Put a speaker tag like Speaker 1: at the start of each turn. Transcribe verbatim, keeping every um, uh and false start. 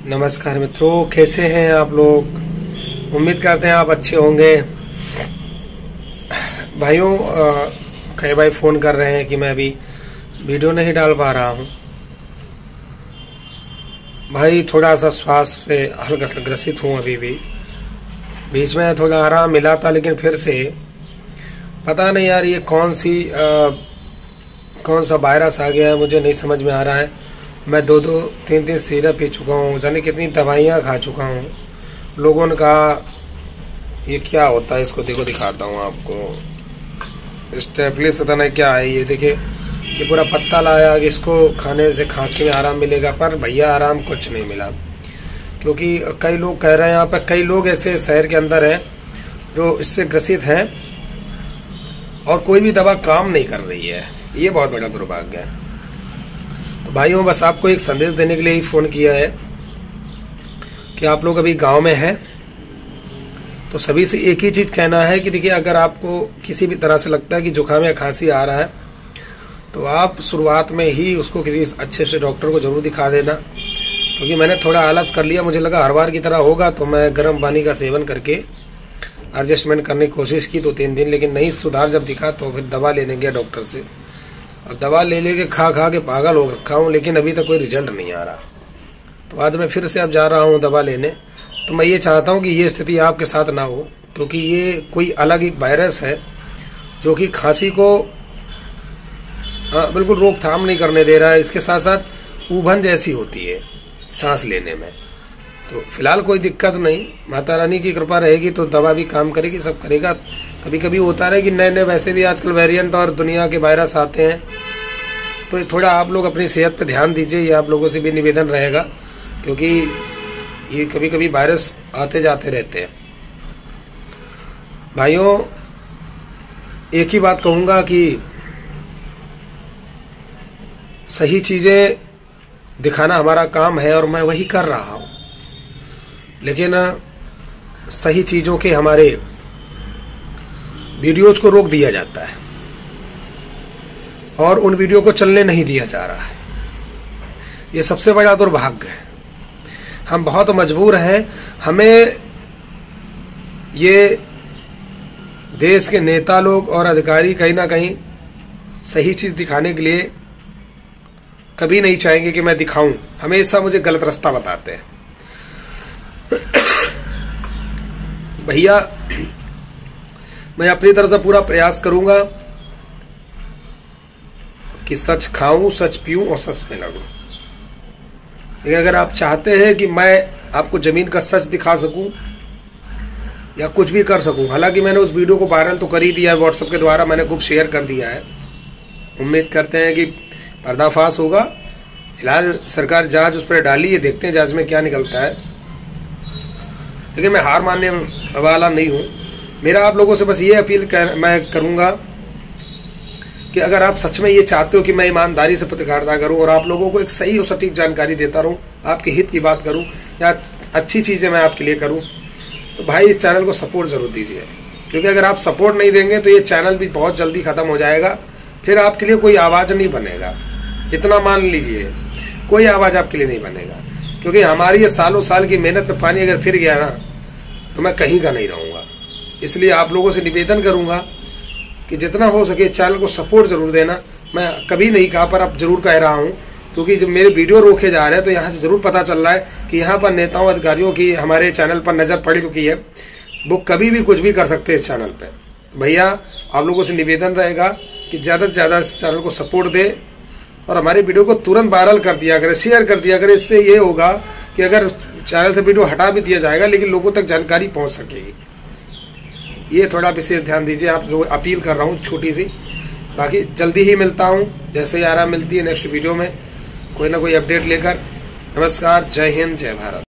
Speaker 1: नमस्कार मित्रों, कैसे हैं आप लोग। उम्मीद करते हैं आप अच्छे होंगे। भाइयों, कई भाई फ़ोन कर रहे हैं कि मैं अभी वीडियो नहीं डाल पा रहा हूं। भाई थोड़ा सा स्वास्थ्य से हल्का सा ग्रसित हूं। अभी भी बीच में थोड़ा आराम मिला था, लेकिन फिर से पता नहीं यार ये कौन सी आ, कौन सा वायरस आ गया है, मुझे नहीं समझ में आ रहा है। मैं दो दो तीन तीन सिरप पी चुका हूँ, जाने कितनी दवाइयाँ खा चुका हूँ। लोगों ने कहा ये क्या होता है, इसको देखो दिखाता हूँ आपको। स्टेफलिस पता नहीं क्या है ये। देखिए ये पूरा पत्ता लाया कि इसको खाने से खांसी में आराम मिलेगा, पर भैया आराम कुछ नहीं मिला। क्योंकि कई लोग कह रहे हैं, यहाँ पर कई लोग ऐसे शहर के अंदर हैं जो इससे ग्रसित हैं और कोई भी दवा काम नहीं कर रही है। ये बहुत बड़ा दुर्भाग्य है। तो भाइयों, बस आपको एक संदेश देने के लिए ही फोन किया है कि आप लोग अभी गांव में हैं तो सभी से एक ही चीज कहना है कि देखिए, अगर आपको किसी भी तरह से लगता है कि जुकाम या खांसी आ रहा है तो आप शुरुआत में ही उसको किसी अच्छे से डॉक्टर को जरूर दिखा देना। क्योंकि मैंने थोड़ा आलस कर लिया, मुझे लगा हर बार की तरह होगा, तो मैं गर्म पानी का सेवन करके एडजस्टमेंट करने की कोशिश की दो तीन दिन, लेकिन नहीं सुधार जब दिखा तो फिर दवा लेने गया डॉक्टर से। अब दवा ले लेके खा खा के पागल हो रखा हूँ, लेकिन अभी तक कोई रिजल्ट नहीं आ रहा। तो आज मैं फिर से अब जा रहा हूँ दवा लेने। तो मैं ये चाहता हूँ कि ये स्थिति आपके साथ ना हो, क्योंकि ये कोई अलग एक वायरस है जो कि खांसी को आ, बिल्कुल रोकथाम नहीं करने दे रहा है। इसके साथ साथ ऊबन जैसी होती है सांस लेने में। तो फिलहाल कोई दिक्कत नहीं, माता रानी की कृपा रहेगी तो दवा भी काम करेगी, सब करेगा। कभी कभी होता है कि नए नए वैसे भी आजकल वेरिएंट और दुनिया के वायरस आते हैं, तो थोड़ा आप लोग अपनी सेहत पे ध्यान दीजिए। ये आप लोगों से भी निवेदन रहेगा, क्योंकि ये कभी कभी वायरस आते जाते रहते हैं। भाइयों, एक ही बात कहूंगा कि सही चीजें दिखाना हमारा काम है और मैं वही कर रहा हूं, लेकिन सही चीजों के हमारे वीडियोज को रोक दिया जाता है और उन वीडियो को चलने नहीं दिया जा रहा है। ये सबसे बड़ा दुर्भाग्य है। हम बहुत मजबूर हैं। हमें ये देश के नेता लोग और अधिकारी कहीं ना कहीं सही चीज दिखाने के लिए कभी नहीं चाहेंगे कि मैं दिखाऊं, हमेशा मुझे गलत रास्ता बताते हैं। भैया, मैं अपनी तरफ से पूरा प्रयास करूंगा कि सच खाऊं, सच पीऊं और सच में लगूं। लेकिन अगर आप चाहते हैं कि मैं आपको जमीन का सच दिखा सकूं या कुछ भी कर सकूं, हालांकि मैंने उस वीडियो को वायरल तो कर ही दिया है, व्हाट्सएप के द्वारा मैंने खूब शेयर कर दिया है। उम्मीद करते हैं कि पर्दाफाश होगा। फिलहाल सरकार जांच उस पर डाली है, देखते हैं जांच में क्या निकलता है। लेकिन मैं हार मानने वाला नहीं हूं। मेरा आप लोगों से बस ये अपील कर, मैं करूंगा कि अगर आप सच में ये चाहते हो कि मैं ईमानदारी से पत्रकारिता करूं और आप लोगों को एक सही और सटीक जानकारी देता रहूं, आपके हित की बात करूं या अच्छी चीजें मैं आपके लिए करूं, तो भाई इस चैनल को सपोर्ट जरूर दीजिए। क्योंकि अगर आप सपोर्ट नहीं देंगे तो ये चैनल भी बहुत जल्दी खत्म हो जाएगा, फिर आपके लिए कोई आवाज नहीं बनेगा। इतना मान लीजिए, कोई आवाज आपके लिए नहीं बनेगा। क्योंकि हमारी ये सालों साल की मेहनत पे पानी अगर फिर गया ना तो मैं कहीं का नहीं रहूंगा। इसलिए आप लोगों से निवेदन करूंगा कि जितना हो सके चैनल को सपोर्ट जरूर देना। मैं कभी नहीं कहा, पर अब जरूर कह रहा हूं, क्योंकि जब मेरे वीडियो रोके जा रहे हैं तो यहाँ से जरूर पता चल रहा है कि यहाँ पर नेताओं अधिकारियों की हमारे चैनल पर नजर पड़ चुकी है। वो कभी भी कुछ भी कर सकते हैं इस चैनल पे। भैया, आप लोगों से निवेदन रहेगा कि ज्यादा से ज्यादा इस चैनल को सपोर्ट दे और हमारे वीडियो को तुरंत वायरल कर दिया करें, शेयर कर दिया करें। इससे ये होगा कि अगर चैनल से वीडियो हटा भी दिया जाएगा लेकिन लोगों तक जानकारी पहुंच सकेगी। ये थोड़ा विशेष ध्यान दीजिए, आप लोग अपील कर रहा हूँ छोटी सी। बाकी जल्दी ही मिलता हूँ, जैसे ही आराम मिलती है नेक्स्ट वीडियो में कोई ना कोई अपडेट लेकर। नमस्कार, जय हिंद, जय भारत।